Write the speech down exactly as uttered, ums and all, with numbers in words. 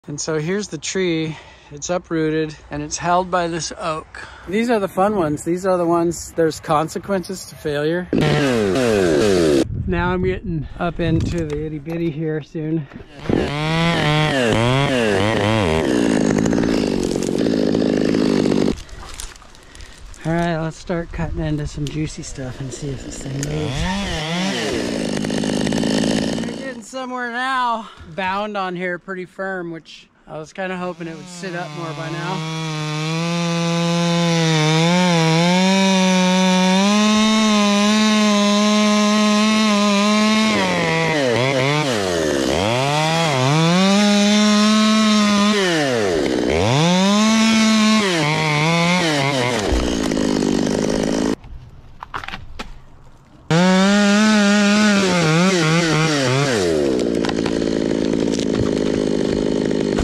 And so here's the tree. It's uprooted and it's held by this oak. These are the fun ones. These are the ones, there's consequences to failure. Now I'm getting up into the itty bitty here soon. All right, let's start cutting into some juicy stuff and see if this thing moves. We're getting somewhere now. Bound on here pretty firm, which I was kind of hoping it would sit up more by now.